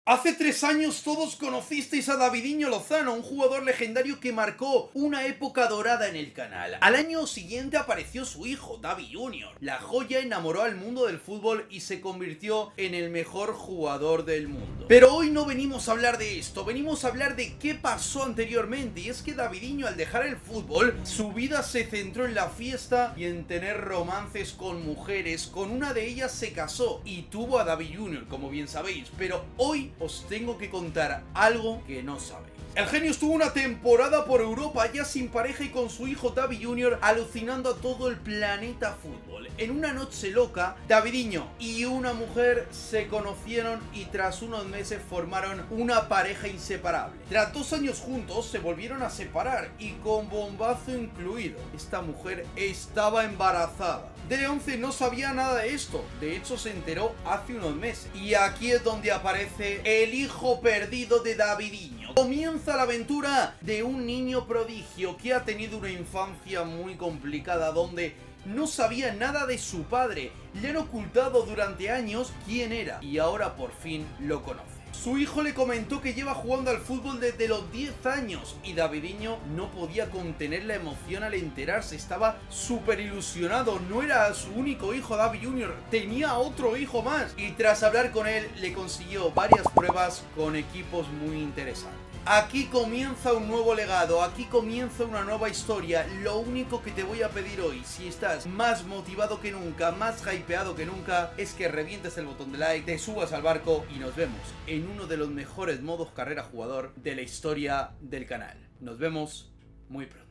Hace 3 años todos conocisteis a Davidinho Lozano, un jugador legendario que marcó una época dorada en el canal. Al año siguiente apareció su hijo, Davi Jr. La joya enamoró al mundo del fútbol y se convirtió en el mejor jugador del mundo. Pero hoy no venimos a hablar de esto, venimos a hablar de qué pasó anteriormente. Y es que Davidinho, al dejar el fútbol, su vida se centró en la fiesta y en tener romances con mujeres. Con una de ellas se casó y tuvo a Davi Jr., como bien sabéis. Pero hoy os tengo que contar algo que no sabéis. El genio estuvo una temporada por Europa ya sin pareja y con su hijo Davi Jr. alucinando a todo el planeta fútbol. En una noche loca, Davidinho y una mujer se conocieron y tras unos meses formaron una pareja inseparable. Tras 2 años juntos se volvieron a separar y con bombazo incluido. Esta mujer estaba embarazada. DE11 no sabía nada de esto, de hecho se enteró hace unos meses. Y aquí es donde aparece el hijo perdido de Davidinho. Comienza la aventura de un niño prodigio que ha tenido una infancia muy complicada donde no sabía nada de su padre. Le han ocultado durante años quién era y ahora por fin lo conoce. Su hijo le comentó que lleva jugando al fútbol desde los 10 años y Davidinho no podía contener la emoción al enterarse. Estaba súper ilusionado, no era su único hijo Davi Jr., tenía otro hijo más. Y tras hablar con él le consiguió varias pruebas con equipos muy interesantes. Aquí comienza un nuevo legado, aquí comienza una nueva historia. Lo único que te voy a pedir hoy, si estás más motivado que nunca, más hypeado que nunca, es que revientes el botón de like, te subas al barco y nos vemos en uno de los mejores modos carrera jugador de la historia del canal. Nos vemos muy pronto.